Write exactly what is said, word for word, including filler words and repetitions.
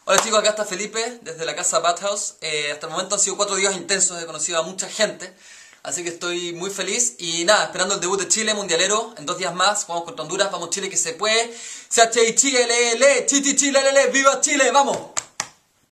Hola chicos, acá está Felipe desde la casa Bathhouse. Eh, hasta el momento han sido cuatro días intensos, he conocido a mucha gente, así que estoy muy feliz. Y nada, esperando el debut de Chile, mundialero, en dos días más, jugamos contra Honduras, vamos Chile que se puede. C H I Chile, le, le, Chichi Chile, le, le, viva Chile, vamos.